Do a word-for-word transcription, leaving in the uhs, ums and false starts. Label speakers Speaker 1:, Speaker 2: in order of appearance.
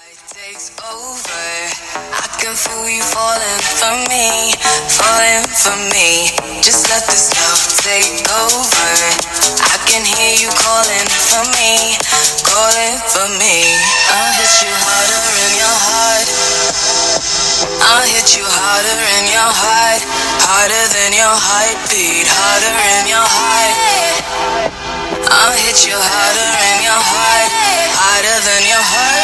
Speaker 1: Light takes over. I can feel you falling for me, falling for me. Just let this love take over. I can hear you calling for me, calling for me. I'll hit you harder in your heart. I'll hit you harder in your heart, harder than your heartbeat, harder in your heart. I'll hit you harder in your heart, harder than your heart.